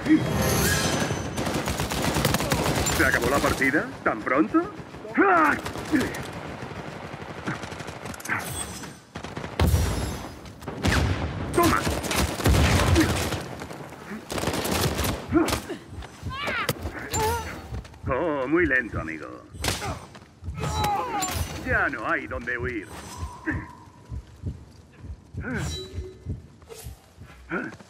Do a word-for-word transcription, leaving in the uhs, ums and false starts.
¿Se acabó la partida? ¿Tan pronto? ¡Toma! Oh, muy lento, amigo. Ya no hay dónde huir.